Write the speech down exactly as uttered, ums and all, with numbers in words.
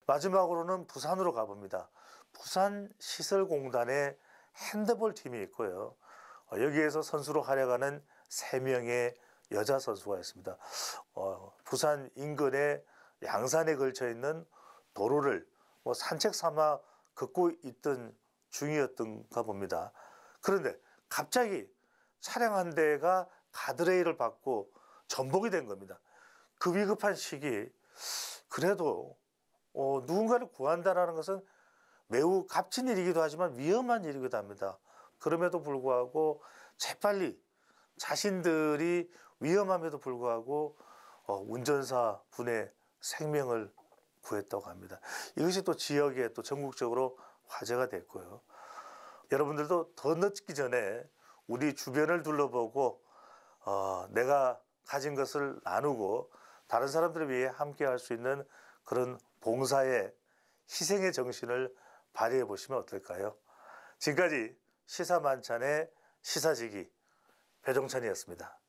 마지막으로는 부산으로 가봅니다. 부산시설공단에 핸드볼 팀이 있고요. 어, 여기에서 선수로 활약하는 세 명의 여자 선수가 있습니다. 어, 부산 인근의 양산에 걸쳐 있는 도로를 뭐 산책 삼아 걷고 있던 중이었던가 봅니다. 그런데 갑자기 차량 한 대가 가드레일을 받고 전복이 된 겁니다. 그 위급한 시기 그래도 어, 누군가를 구한다는 것은 매우 값진 일이기도 하지만 위험한 일이기도 합니다. 그럼에도 불구하고 재빨리 자신들이 위험함에도 불구하고 어, 운전사 분의 생명을 구했다고 합니다. 이것이 또 지역에 또 전국적으로 화제가 됐고요. 여러분들도 더 늦기 전에 우리 주변을 둘러보고 어, 내가 가진 것을 나누고 다른 사람들을 위해 함께 할 수 있는 그런 봉사의 희생의 정신을 발휘해 보시면 어떨까요? 지금까지 시사만찬의 시사지기 배종찬이었습니다.